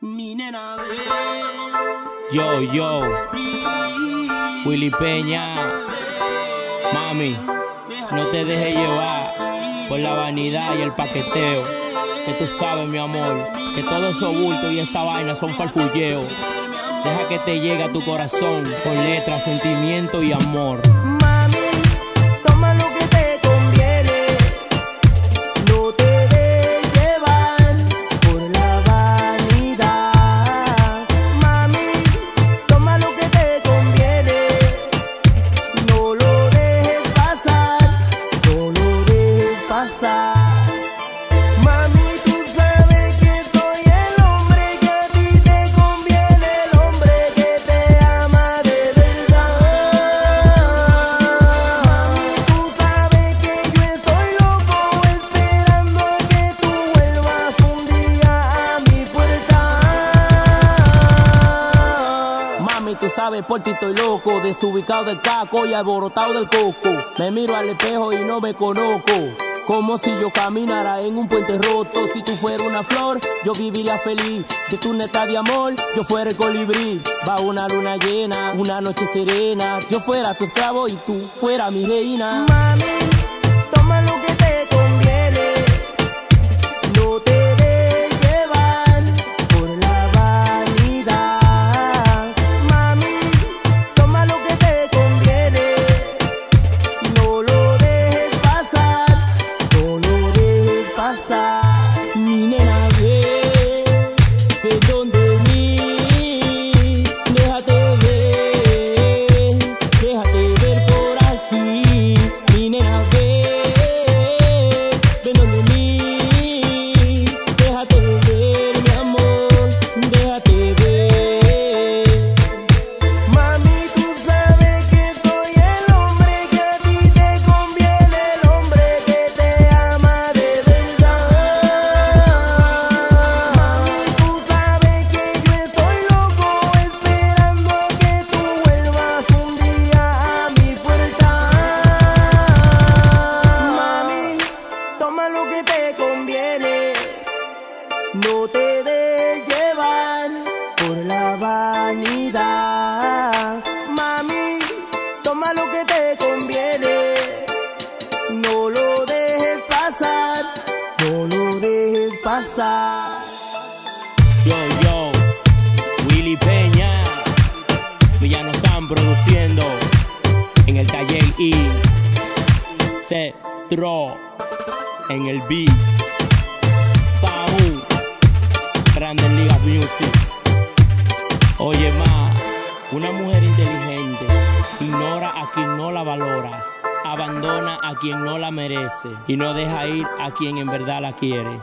Mi nena, Yo, Willy Peña, mami, no te dejes llevar por la vanidad y el paqueteo. Que tú sabes, mi amor, que todo esos bultos y esa vaina son farfulleos. Deja que te llegue a tu corazón con letras, sentimiento y amor. Tú sabes, por ti estoy loco, desubicado del caco y alborotado del coco. Me miro al espejo y no me conozco, como si yo caminara en un puente roto. Si tú fueras una flor, yo viviría feliz. Si tú neta de amor, yo fuera el colibrí. Va una luna llena, una noche serena. Yo fuera tu esclavo y tú fuera mi reina. Mami, toma lo que te conviene. No te dejes llevar por la vanidad. Mami, toma lo que te conviene. No lo dejes pasar, no lo dejes pasar. Mi nena, ve donde mí. Déjate ver por aquí. Mi nena, ve donde mí. Déjate ver, mi amor, déjate ver. Mami, tú sabes que soy el hombre que a ti te conviene, el hombre que te ama de verdad. Mami, tú sabes que yo estoy loco esperando que tú vuelvas un día a mi puerta. Mami, toma lo que te conviene. No te dejes llevar por la vanidad. Mami, toma lo que te conviene. No lo dejes pasar, no lo dejes pasar. Yo, Willy Peña, Villano Sam produciendo en el taller y Tetro en el beat. Saúl, Grandes Ligas Music. Oye, una mujer inteligente ignora a quien no la valora, abandona a quien no la merece y no deja ir a quien en verdad la quiere.